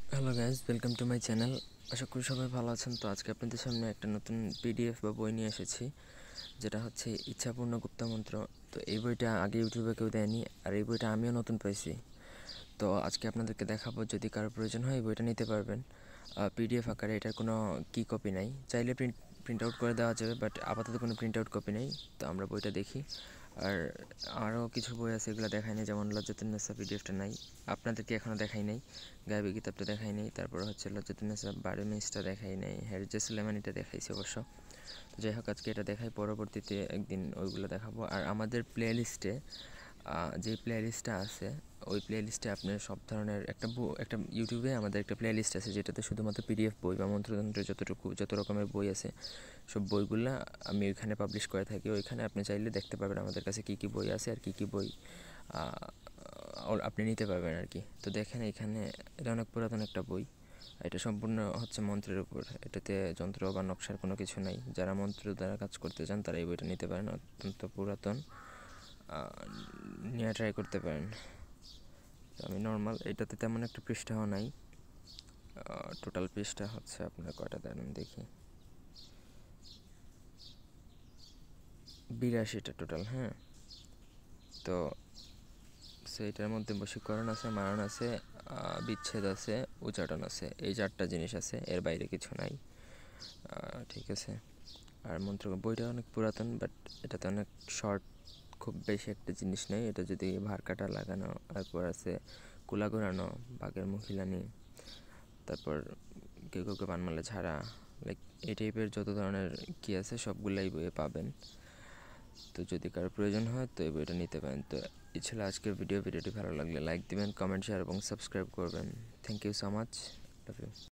Hello guys, welcome to my channel. আশা করি সবাই ভালো আছেন। তো আজকে আপনাদের সামনে একটা নতুন পিডিএফ বা বই নিয়ে এসেছি, যেটা হচ্ছে ইচ্ছাপূর্ণ গুপ্তমন্ত্র। তো এই বইটা আগে ইউটিউবে কেউ দেয়নি, আর এই বইটা আমিও নতুন পাইছি। তো আজকে আপনাদেরকে দেখাবো, যদি কারো প্রয়োজন হয় এই বইটা নিতে পারবেন পিডিএফ আকারে। এটার কোনো কি কপি নাই, চাইলে প্রিন্ট আউট করে দেওয়া যাবে, বাট আপাতত কোনো প্রিন্ট আউট কপি নেই। তো আমরা বইটা দেখি। আর আরও কিছু বই আছে, এগুলো দেখাই নাই, যেমন লজ্জাতুন্নেসা পিডিএফটা নাই, আপনাদেরকে এখনও দেখাই নাই। গায়েবী কিতাবটা দেখাই নাই, তারপর হচ্ছে লজ্জাতুন্নেসা বারেমিসটা দেখাই নাই, হ্যারিজা সুলেমানিটা দেখাইছি অবশ্য। তো যাই হোক, আজকে এটা দেখাই, পরবর্তীতে একদিন ওইগুলো দেখাবো। আর আমাদের প্লে লিস্টে যে প্লে লিস্টটা আছে, ওই প্লে লিস্টে আপনার সব ধরনের একটা ইউটিউবে আমাদের একটা প্লে লিস্ট আছে, যেটাতে শুধুমাত্র পিডিএফ বই বা মন্ত্রতন্ত্রের যত রকমের বই আছে সব বইগুলো আমি ওইখানে পাবলিশ করে থাকি। ওইখানে আপনি চাইলে দেখতে পাবেন আমাদের কাছে কী কী বই আছে আর কী কী বই আপনি নিতে পারবেন আর কি। তো দেখেন, এখানে এটা অনেক পুরাতন একটা বই। এটা সম্পূর্ণ হচ্ছে মন্ত্রের উপর, এটাতে যন্ত্র বা নকশার কোনো কিছু নাই। যারা মন্ত্র দ্বারা কাজ করতে চান তারা এই বইটা নিতে পারেন, অত্যন্ত পুরাতন, নিয়ে ট্রাই করতে পারেন। তো আমি নর্মাল, এটাতে তেমন একটা পৃষ্ঠাও নাই। টোটাল পৃষ্ঠা হচ্ছে আপনার কয়টা, দাঁড়ান দেখি, 82টা টোটাল। হ্যাঁ, তো সেইটার মধ্যে বশীকরণ আছে, মারণ আছে, বিচ্ছেদ আছে, উচ্চাটন আছে, এই 4টা জিনিস আছে, এর বাইরে কিছু নাই। ঠিক আছে। আর মন্ত্র বইটা অনেক পুরাতন, বাট এটাতে অনেক শর্ট, খুব বেশি একটা জিনিস নেই। এটা যদি ভার কাটা লাগানো, তারপর আছে কুলা ঘোরানো, বাঘের মুখিলানি, তারপর কেউ কেউ পানমালা ঝাড়া, লাইক এই টাইপের যত ধরনের কি আছে সবগুলাই বইয়ে পাবেন। তো যদি কারো প্রয়োজন হয় তো এই বইটা নিতে পারেন। তো এই ছিল আজকের ভিডিওটি ভালো লাগলে লাইক দিবেন, কমেন্ট, শেয়ার এবং সাবস্ক্রাইব করবেন। Thank you so much, love you.